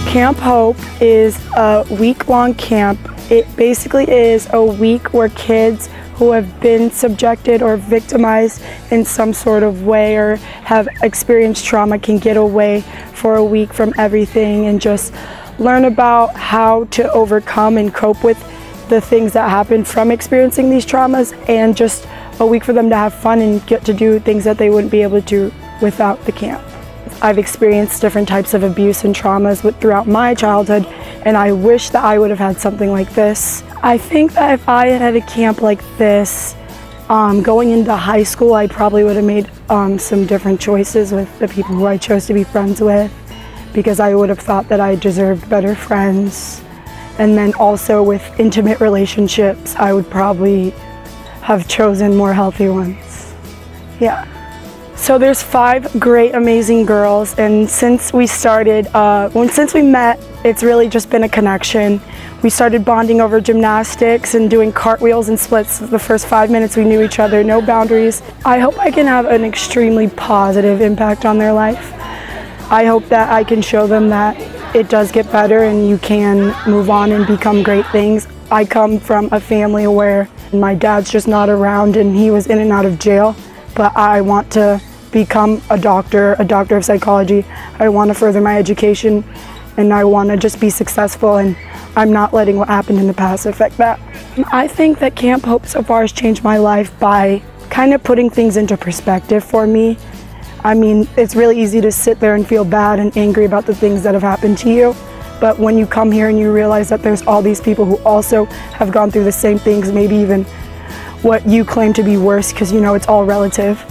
Camp Hope is a week-long camp. It basically is a week where kids who have been subjected or victimized in some sort of way or have experienced trauma can get away for a week from everything and just learn about how to overcome and cope with the things that happen from experiencing these traumas, and just a week for them to have fun and get to do things that they wouldn't be able to do without the camp. I've experienced different types of abuse and traumas throughout my childhood, and I wish that I would have had something like this. I think that if I had had a camp like this, going into high school, I probably would have made some different choices with the people who I chose to be friends with, because I would have thought that I deserved better friends. And then also with intimate relationships, I would probably have chosen more healthy ones. Yeah. So there's 5 great, amazing girls, and since we started, since we met, it's really just been a connection. We started bonding over gymnastics and doing cartwheels and splits. The first 5 minutes we knew each other, no boundaries. I hope I can have an extremely positive impact on their life. I hope that I can show them that it does get better and you can move on and become great things. I come from a family where my dad's just not around and he was in and out of jail, but I want to become a doctor of psychology. I want to further my education and I want to just be successful, and I'm not letting what happened in the past affect that. I think that Camp Hope so far has changed my life by kind of putting things into perspective for me. I mean, it's really easy to sit there and feel bad and angry about the things that have happened to you, but when you come here and you realize that there's all these people who also have gone through the same things, maybe even what you claim to be worse, because you know it's all relative,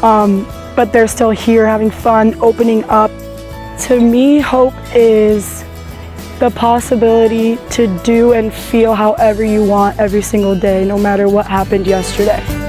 but they're still here having fun, opening up. To me, hope is the possibility to do and feel however you want every single day, no matter what happened yesterday.